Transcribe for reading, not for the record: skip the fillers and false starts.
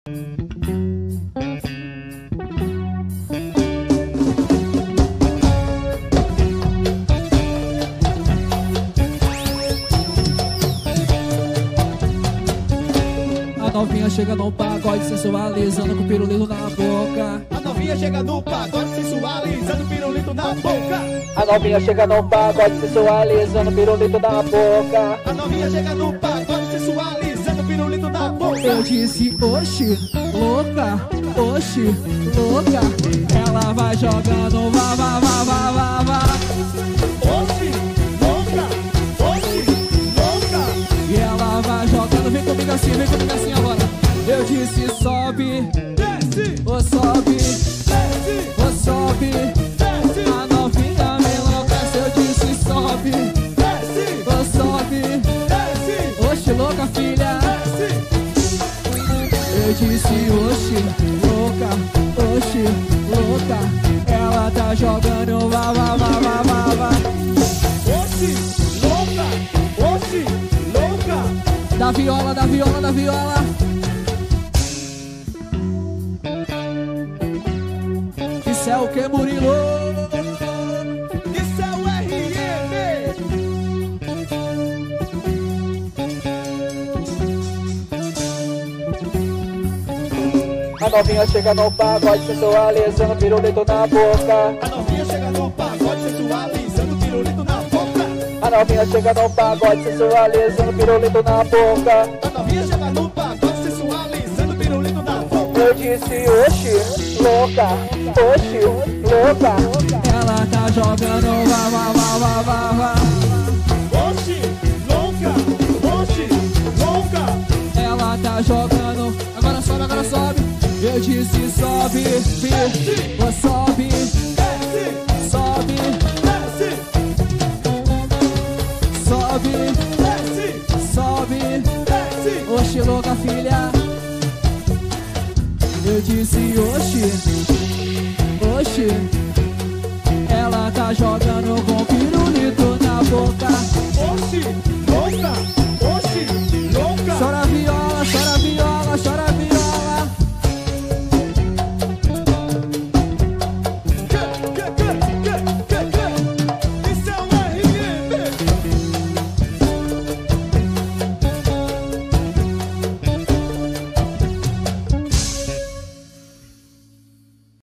A novinha chega no pagode sensualizando com pirulito na boca. A novinha chega no pagode sensualizando pirulito na boca. A novinha chega no pagode sensualizando pirulito na boca. A novinha chega no pagode sensualizando pirulito na boca. Eu disse, oxi, louca, oxi, louca. Ela vai jogando, vá, vá, vá, vá, vá, vá. Oxi, louca, oxi, louca. E ela vai jogando, vem comigo assim agora. Eu disse, sobe, Desce, ô sobe, desce, ô sobe. desce, A novinha me enlouquece, eu disse, sobe, desce, ô sobe. desce, Oxi, louca, filha. desce. Eu disse, oxi, louca, oxi, louca. Ela tá jogando, vá, vá, vá, vá, vá, vá. Oxi, louca, oxi, louca. Da viola, da viola, da viola. Isso é o que, Murilo? Isso é o RM. A novinha chega no pagode sensualizando pirulito na boca. A novinha chega no pagode sensualizando pirulito na boca. A novinha chega no pagode sensualizando pirulito na boca. A novinha chega no pagode sensualizando pirulito na boca. Eu disse, oxi, louca, oxi, louca. Ela tá jogando, vá, vá, vá, vá, vá, vá. Oxi, louca, oxi, louca. Ela tá jogando, agora sobe, agora sobe. Eu disse, sobe, Desce, ô sobe, desce, sobe, desce, sobe, desce, sobe. desce. Oxi, louca, filha. Eu disse, oxi, oxi,